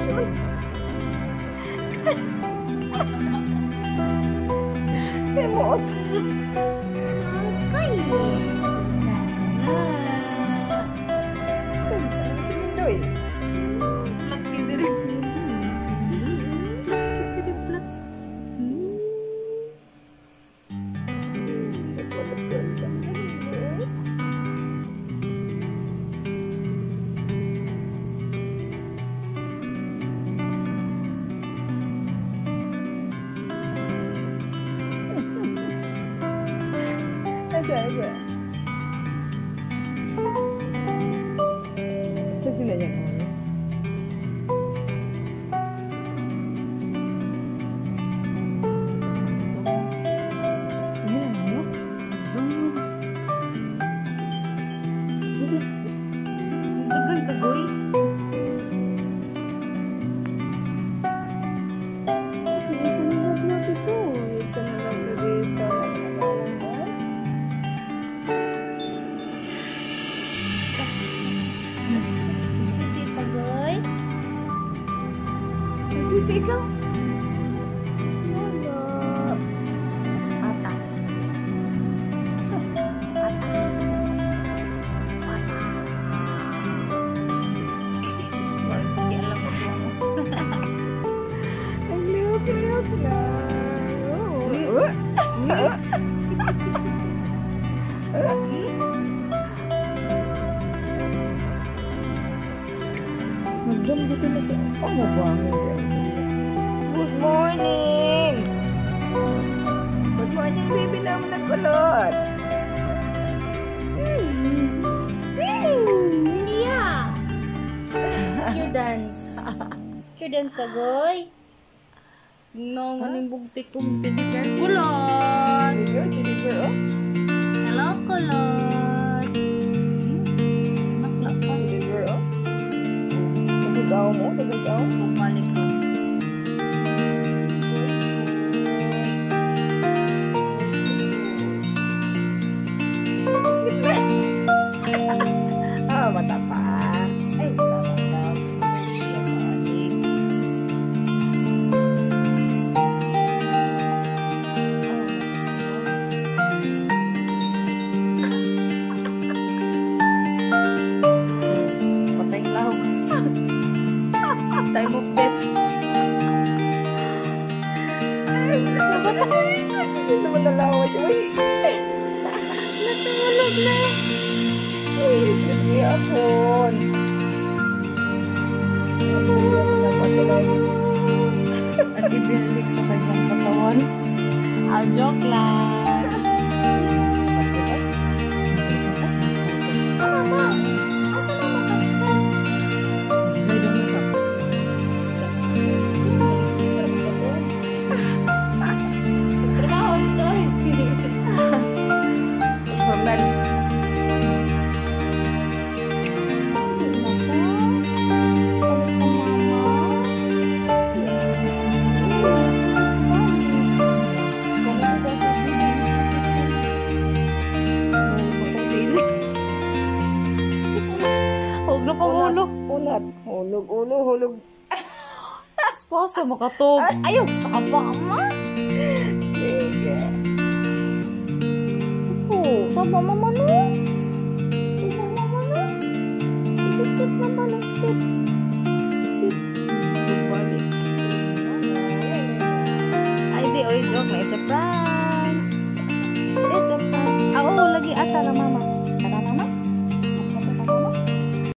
Emot. Kay. Sindoy. Plat ka diri. Asa. Sa tinanya mo. Dagan ka goy. Titi pa goy. Titi ikaw. Ata. Ang liwag na. Magdambuto na siya. Oh, mabangin guys. Good morning! Good morning, baby naman ng kulot. Yeah. Cheer dance. Cheer dance ka goy. No, ganing bugtik-bugtik di kulot. Deliver, oh. Hello, kulot. Nakla pa. Deliver, oh. Nagagaw mo, nagagaw. Bumalik ko. Sleep na. Ah, mata pa. Ay, sama daw. Siya balik. Patay lahog. Time of death. Ay, sila na ba? Sila naman nalawas. Uy. Natulog na. Uy, sila hapon. At ibinalik sa kanyang katawan. Joke lang. Mama, asa na makakit? May dong nasa. Trabaho nito eh. Formal. Huwag na pang ulo. Unat. Hulog. Esposa makatog. Ayaw, sa ba ma? Sige. Oo, sa ba mama no? Sa ba mama no? Sige, skip naman ang skip. Balik. Ay, di, oy, joke na. It's a prank. It's a prank. Ah, oo, lagi ata na mama.